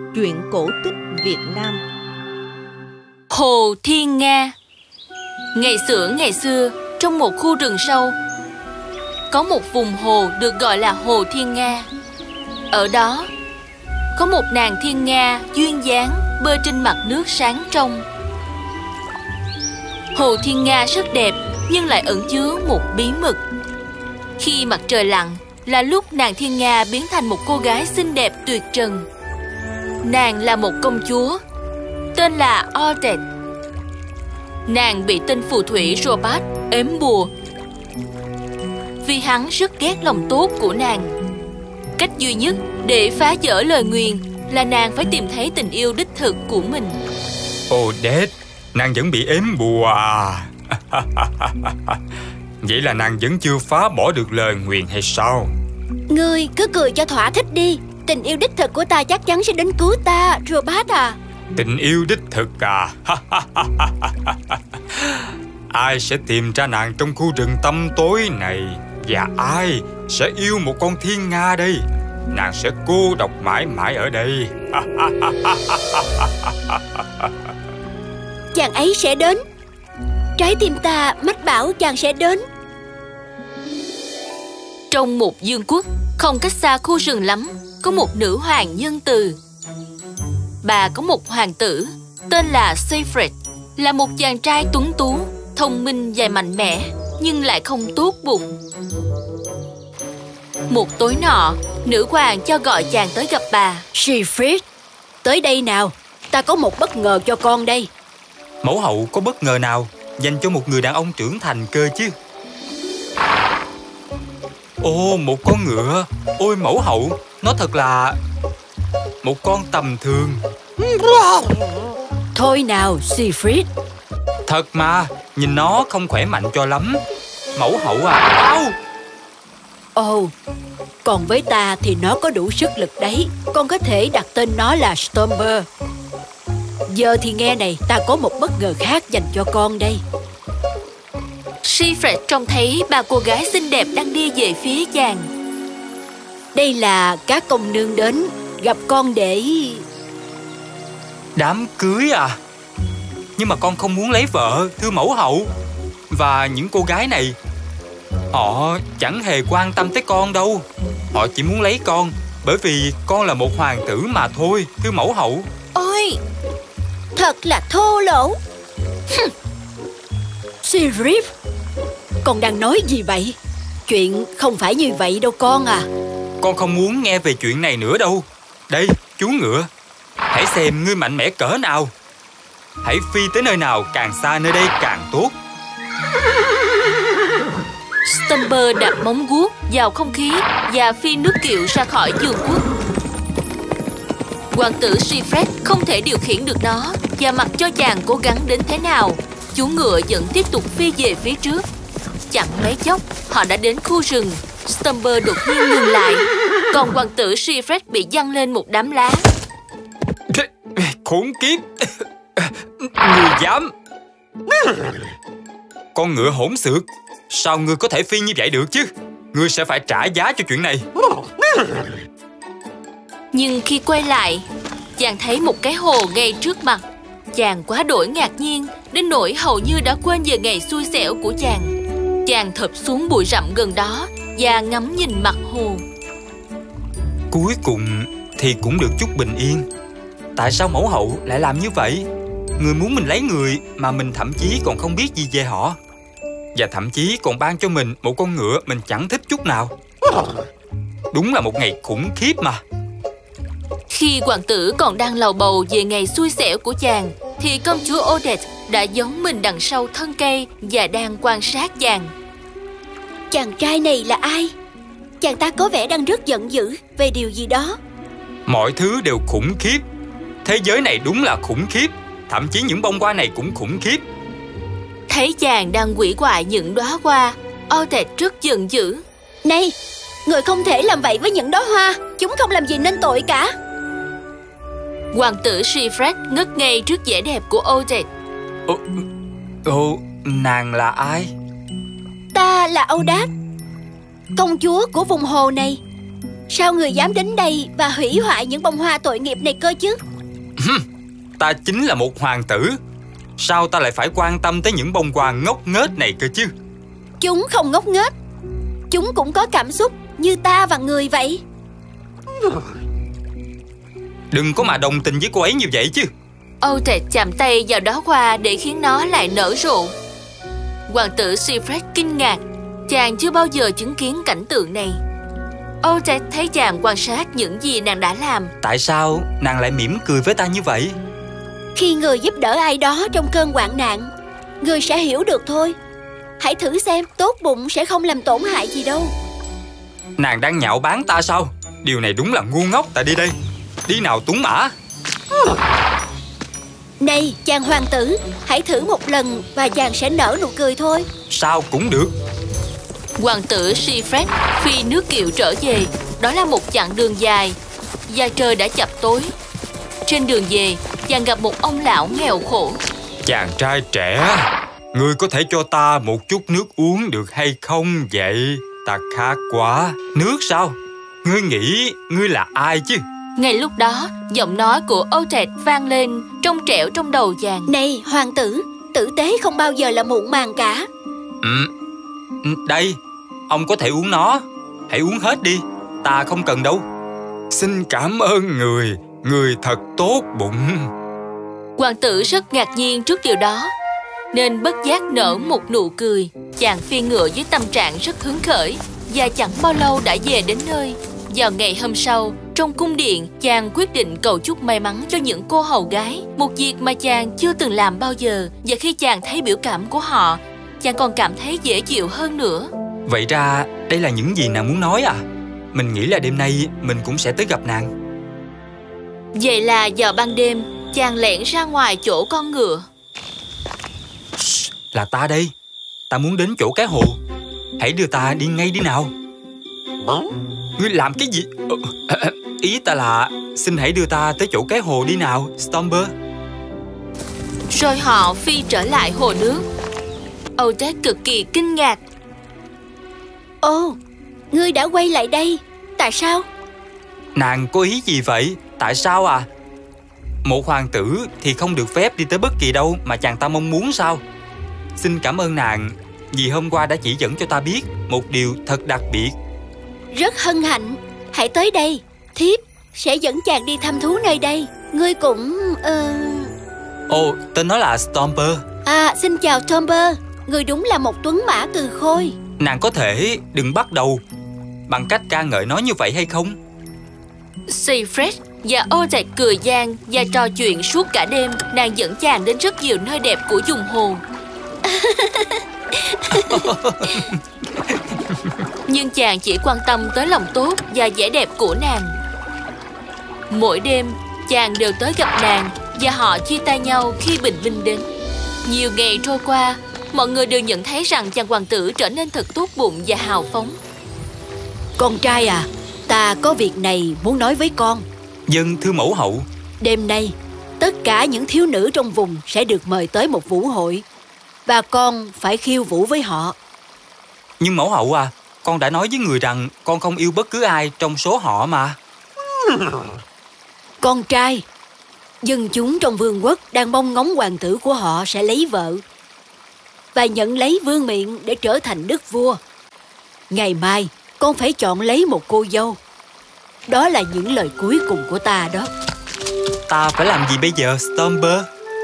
Truyện cổ tích Việt Nam. Hồ Thiên Nga. Ngày xưa, trong một khu rừng sâu, có một vùng hồ được gọi là Hồ Thiên Nga. Ở đó, có một nàng thiên nga duyên dáng bơi trên mặt nước sáng trong. Hồ Thiên Nga rất đẹp nhưng lại ẩn chứa một bí mật. Khi mặt trời lặn là lúc nàng thiên nga biến thành một cô gái xinh đẹp tuyệt trần. Nàng là một công chúa, tên là Odette. Nàng bị tên phù thủy Robert ếm bùa vì hắn rất ghét lòng tốt của nàng. Cách duy nhất để phá vỡ lời nguyền là nàng phải tìm thấy tình yêu đích thực của mình. Odette, nàng vẫn bị ếm bùa à? Vậy là nàng vẫn chưa phá bỏ được lời nguyền hay sao? Ngươi cứ cười cho thỏa thích đi. Tình yêu đích thực của ta chắc chắn sẽ đến cứu ta, Robert à. Tình yêu đích thực à? Ai sẽ tìm ra nàng trong khu rừng tăm tối này? Và ai sẽ yêu một con thiên nga đây? Nàng sẽ cô độc mãi mãi ở đây. Chàng ấy sẽ đến. Trái tim ta mách bảo chàng sẽ đến. Trong một vương quốc không cách xa khu rừng lắm, có một nữ hoàng nhân từ. Bà có một hoàng tử tên là Siegfried, là một chàng trai tuấn tú, thông minh và mạnh mẽ, nhưng lại không tốt bụng. Một tối nọ, nữ hoàng cho gọi chàng tới gặp bà. Siegfried, tới đây nào, ta có một bất ngờ cho con đây. Mẫu hậu có bất ngờ nào dành cho một người đàn ông trưởng thành cơ chứ? Ồ, một con ngựa. Ôi mẫu hậu, nó thật là một con tầm thường. Thôi nào Siegfried. Thật mà, nhìn nó không khỏe mạnh cho lắm. Mẫu hậu à. Au! Ồ, còn với ta thì nó có đủ sức lực đấy. Con có thể đặt tên nó là Stomper. Giờ thì nghe này, ta có một bất ngờ khác dành cho con đây. Siegfried trông thấy ba cô gái xinh đẹp đang đi về phía chàng. Đây là các công nương đến gặp con để... Đám cưới à? Nhưng mà con không muốn lấy vợ, thưa mẫu hậu. Và những cô gái này, họ chẳng hề quan tâm tới con đâu. Họ chỉ muốn lấy con bởi vì con là một hoàng tử mà thôi, thưa mẫu hậu. Ôi, thật là thô lỗ. Siegfried, con đang nói gì vậy? Chuyện không phải như vậy đâu con à. Con không muốn nghe về chuyện này nữa đâu. Đây, chú ngựa, hãy xem ngươi mạnh mẽ cỡ nào. Hãy phi tới nơi nào càng xa nơi đây càng tốt. Stomper đạp móng guốc vào không khí và phi nước kiệu ra khỏi vương quốc. Hoàng tử Siegfried không thể điều khiển được nó, và mặc cho chàng cố gắng đến thế nào, chú ngựa vẫn tiếp tục phi về phía trước. Chẳng mấy chốc, họ đã đến khu rừng. Stomper đột nhiên ngừng lại, còn hoàng tử Siegfried bị giăng lên một đám lá. Khốn kiếp! Ngươi dám! Con ngựa hỗn xược! Sao ngươi có thể phi như vậy được chứ? Ngươi sẽ phải trả giá cho chuyện này. Nhưng khi quay lại, chàng thấy một cái hồ ngay trước mặt. Chàng quá đổi ngạc nhiên, đến nỗi hầu như đã quên về ngày xui xẻo của chàng. Chàng thụp xuống bụi rậm gần đó và ngắm nhìn mặt hồ. Cuối cùng thì cũng được chút bình yên. Tại sao mẫu hậu lại làm như vậy? Người muốn mình lấy người mà mình thậm chí còn không biết gì về họ. Và thậm chí còn ban cho mình một con ngựa mình chẳng thích chút nào. Đúng là một ngày khủng khiếp mà. Khi hoàng tử còn đang lầu bầu về ngày xui xẻo của chàng, thì công chúa Odette đã giấu mình đằng sau thân cây và đang quan sát chàng. Chàng trai này là ai? Chàng ta có vẻ đang rất giận dữ về điều gì đó. Mọi thứ đều khủng khiếp. Thế giới này đúng là khủng khiếp. Thậm chí những bông hoa này cũng khủng khiếp. Thấy chàng đang quỷ hoại những đóa hoa, Odette rất giận dữ. Này, người không thể làm vậy với những đóa hoa. Chúng không làm gì nên tội cả. Hoàng tử Siegfried ngất ngây trước vẻ đẹp của Odette. Nàng là ai? Ta là Odette, công chúa của vùng hồ này. Sao người dám đến đây và hủy hoại những bông hoa tội nghiệp này cơ chứ? Ta chính là một hoàng tử. Sao ta lại phải quan tâm tới những bông hoa ngốc nghếch này cơ chứ? Chúng không ngốc nghếch. Chúng cũng có cảm xúc như ta và người vậy. Đừng có mà đồng tình với cô ấy như vậy chứ. Odette chạm tay vào đóa hoa để khiến nó lại nở rộ. Hoàng tử Siegfried kinh ngạc. Chàng chưa bao giờ chứng kiến cảnh tượng này. Odette thấy chàng quan sát những gì nàng đã làm. Tại sao nàng lại mỉm cười với ta như vậy? Khi người giúp đỡ ai đó trong cơn hoạn nạn, người sẽ hiểu được thôi. Hãy thử xem, tốt bụng sẽ không làm tổn hại gì đâu. Nàng đang nhạo báng ta sao? Điều này đúng là ngu ngốc. Ta đi đây. Đi nào Tuấn Mã. Này chàng hoàng tử, hãy thử một lần và chàng sẽ nở nụ cười thôi. Sao cũng được. Hoàng tử Siegfried phi nước kiệu trở về. Đó là một chặng đường dài và trời đã chập tối. Trên đường về, chàng gặp một ông lão nghèo khổ. Chàng trai trẻ, ngươi có thể cho ta một chút nước uống được hay không vậy? Ta khát quá. Nước sao? Ngươi nghĩ ngươi là ai chứ? Ngay lúc đó, giọng nói của Odette vang lên trong trẻo trong đầu chàng. Này hoàng tử, tử tế không bao giờ là muộn màng cả. Đây, ông có thể uống nó. Hãy uống hết đi. Ta không cần đâu. Xin cảm ơn người. Người thật tốt bụng. Hoàng tử rất ngạc nhiên trước điều đó, nên bất giác nở một nụ cười. Chàng phi ngựa với tâm trạng rất hứng khởi và chẳng bao lâu đã về đến nơi. Vào ngày hôm sau, trong cung điện, chàng quyết định cầu chúc may mắn cho những cô hầu gái, một việc mà chàng chưa từng làm bao giờ. Và khi chàng thấy biểu cảm của họ, chàng còn cảm thấy dễ chịu hơn nữa. Vậy ra đây là những gì nàng muốn nói à? Mình nghĩ là đêm nay mình cũng sẽ tới gặp nàng. Vậy là vào ban đêm, chàng lẻn ra ngoài chỗ con ngựa. Là ta đây. Ta muốn đến chỗ cái hồ. Hãy đưa ta đi ngay đi nào. Ngươi làm cái gì? Ý ta là xin hãy đưa ta tới chỗ cái hồ đi nào, Stomper. Rồi họ phi trở lại hồ nước. Odette cực kỳ kinh ngạc. Ồ, ngươi đã quay lại đây. Tại sao? Nàng có ý gì vậy? Tại sao à? Một hoàng tử thì không được phép đi tới bất kỳ đâu mà chàng ta mong muốn sao? Xin cảm ơn nàng vì hôm qua đã chỉ dẫn cho ta biết một điều thật đặc biệt. Rất hân hạnh. Hãy tới đây. Thiếp sẽ dẫn chàng đi thăm thú nơi đây. Ngươi cũng... Ồ, tên nó là Stomper. À, xin chào Stomper. Ngươi đúng là một tuấn mã từ khôi. Nàng có thể đừng bắt đầu bằng cách ca ngợi nó như vậy hay không? Siegfried và Odette cười gian và trò chuyện suốt cả đêm. Nàng dẫn chàng đến rất nhiều nơi đẹp của vùng hồ. Nhưng chàng chỉ quan tâm tới lòng tốt và vẻ đẹp của nàng. Mỗi đêm, chàng đều tới gặp nàng và họ chia tay nhau khi bình minh đến. Nhiều ngày trôi qua, mọi người đều nhận thấy rằng chàng hoàng tử trở nên thật tốt bụng và hào phóng. Con trai à, ta có việc này muốn nói với con. Dân thưa mẫu hậu. Đêm nay, tất cả những thiếu nữ trong vùng sẽ được mời tới một vũ hội, và con phải khiêu vũ với họ. Nhưng mẫu hậu à, con đã nói với người rằng con không yêu bất cứ ai trong số họ mà. Con trai, dân chúng trong vương quốc đang mong ngóng hoàng tử của họ sẽ lấy vợ và nhận lấy vương miện để trở thành đức vua. Ngày mai, con phải chọn lấy một cô dâu. Đó là những lời cuối cùng của ta đó. Ta phải làm gì bây giờ, Stomper?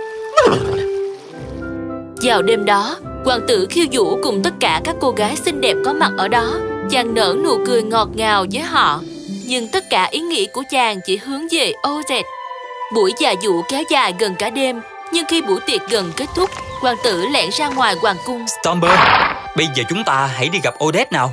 Vào đêm đó, hoàng tử khiêu vũ cùng tất cả các cô gái xinh đẹp có mặt ở đó. Chàng nở nụ cười ngọt ngào với họ, nhưng tất cả ý nghĩ của chàng chỉ hướng về Odette. Buổi dạ dụ kéo dài gần cả đêm, nhưng khi buổi tiệc gần kết thúc, hoàng tử lẻn ra ngoài hoàng cung. Stomper, bây giờ chúng ta hãy đi gặp Odette nào.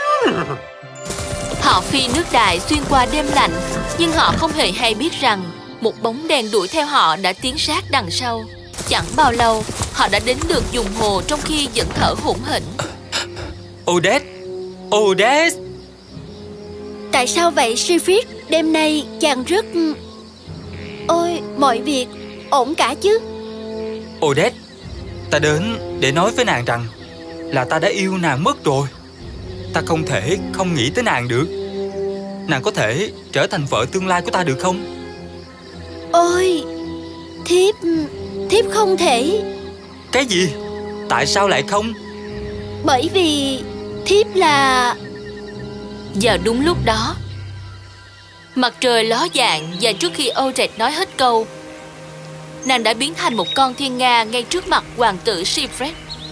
Họ phi nước đại xuyên qua đêm lạnh, nhưng họ không hề hay biết rằng một bóng đèn đuổi theo họ đã tiến sát đằng sau. Chẳng bao lâu, họ đã đến được vùng hồ trong khi vẫn thở hổn hển. Odette! Odette! Tại sao vậy, Siegfried? Đêm nay chàng rất... Ôi, mọi việc ổn cả chứ? Odette, ta đến để nói với nàng rằng là ta đã yêu nàng mất rồi. Ta không thể không nghĩ tới nàng được. nàng có thể trở thành vợ tương lai của ta được không? Ôi, thiếp không thể. Cái gì? Tại sao lại không? Bởi vì thiếp là... Vào đúng lúc đó, mặt trời ló dạng và trước khi Odette nói hết câu, nàng đã biến thành một con thiên nga ngay trước mặt hoàng tử Siegfried.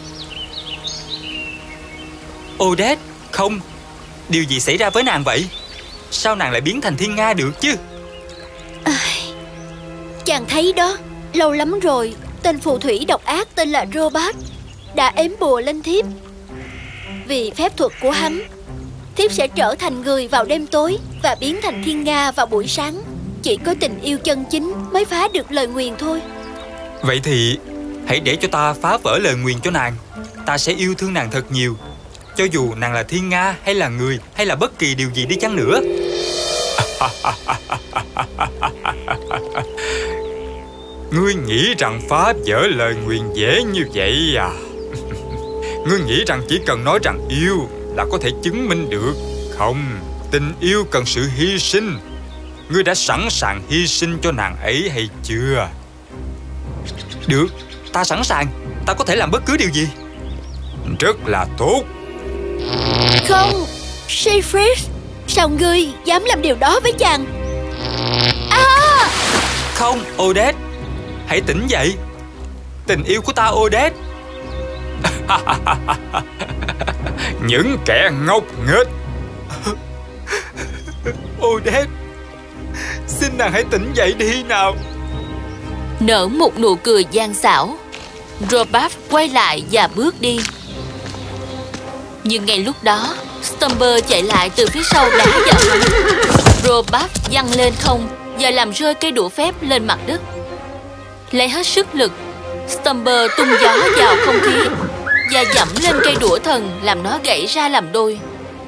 Odette, không. Điều gì xảy ra với nàng vậy? Sao nàng lại biến thành thiên nga được chứ? Chàng thấy đó, lâu lắm rồi tên phù thủy độc ác tên là Robert đã ếm bùa lên thiếp. Vì phép thuật của hắn, thiếp sẽ trở thành người vào đêm tối và biến thành thiên nga vào buổi sáng. Chỉ có tình yêu chân chính mới phá được lời nguyền thôi. Vậy thì hãy để cho ta phá vỡ lời nguyền cho nàng. Ta sẽ yêu thương nàng thật nhiều, cho dù nàng là thiên nga hay là người hay là bất kỳ điều gì đi chăng nữa. Ngươi nghĩ rằng phá vỡ lời nguyền dễ như vậy à? Ngươi nghĩ rằng chỉ cần nói rằng yêu là có thể chứng minh được? Không, tình yêu cần sự hy sinh. Ngươi đã sẵn sàng hy sinh cho nàng ấy hay chưa? Được, ta sẵn sàng. Ta có thể làm bất cứ điều gì. Rất là tốt. Không, Siegfried, sao ngươi dám làm điều đó với chàng? Không, Odette, hãy tỉnh dậy. Tình yêu của ta, Odette. Những kẻ ngốc nghếch. Odette, xin nàng hãy tỉnh dậy đi nào. Nở một nụ cười gian xảo, Robert quay lại và bước đi. Nhưng ngay lúc đó, Stumber chạy lại từ phía sau đá vào hắn. Robert văng lên không và làm rơi cây đũa phép lên mặt đất. Lấy hết sức lực, Stumber tung gió vào không khí và dẫm lên cây đũa thần, làm nó gãy ra làm đôi.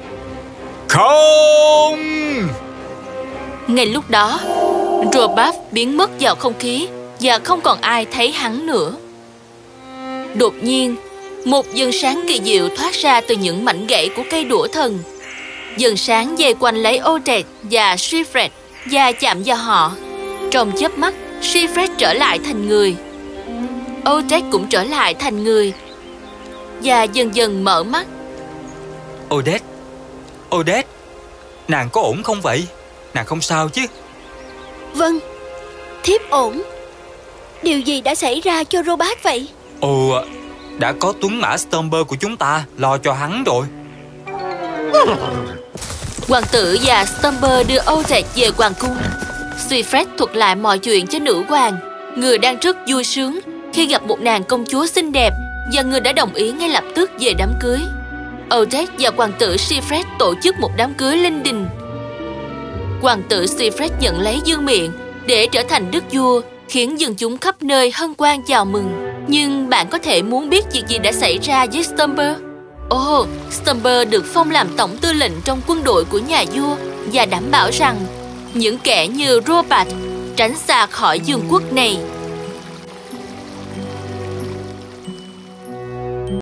Không! Ngay lúc đó, Robert biến mất vào không khí và không còn ai thấy hắn nữa. Đột nhiên, một vầng sáng kỳ diệu thoát ra từ những mảnh gãy của cây đũa thần. Vầng sáng dây quanh lấy Odette và Siegfried và chạm vào họ. Trong chớp mắt, Siegfried trở lại thành người. Odette cũng trở lại thành người và dần dần mở mắt. Odette, Odette, nàng có ổn không vậy? Nàng không sao chứ? Vâng, thiếp ổn. Điều gì đã xảy ra cho Robert vậy? Ồ, đã có tuấn mã Stumber của chúng ta lo cho hắn rồi. Hoàng tử và Stumber đưa Odette về hoàng cung. Siegfried thuật lại mọi chuyện cho nữ hoàng, người đang rất vui sướng khi gặp một nàng công chúa xinh đẹp, và người đã đồng ý ngay lập tức về đám cưới. Odette và hoàng tử Siegfried tổ chức một đám cưới linh đình. Hoàng tử Siegfried nhận lấy vương miện để trở thành đức vua, khiến dân chúng khắp nơi hân hoan chào mừng. Nhưng bạn có thể muốn biết việc gì đã xảy ra với Stumber? Stumber được phong làm tổng tư lệnh trong quân đội của nhà vua và đảm bảo rằng những kẻ như Robert tránh xa khỏi vương quốc này.